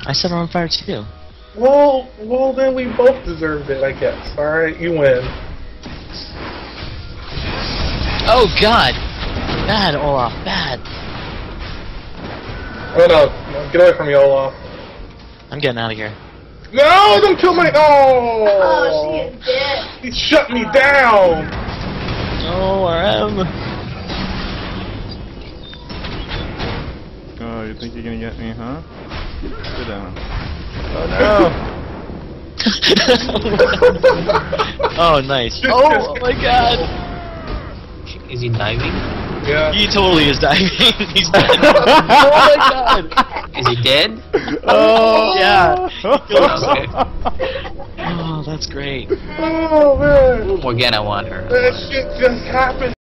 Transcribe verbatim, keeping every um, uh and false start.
I set her on fire too. Well, well, then we both deserved it, I guess. Alright, you win. Oh god! Bad, Olaf, bad. Oh no, no, get away from me, Olaf. I'm getting out of here. No, don't kill my. Oh! Oh, she is dead. He shut me down! Oh, R M. Oh, you think you're gonna get me, huh? Sit down. Oh no! Oh, nice. Oh, oh my god! Is he diving? Yeah. He totally is diving. He's dead. Oh my god! Is he dead? Oh Yeah. Okay. Oh, that's great. Oh man! Morgana want her. That shit just happened.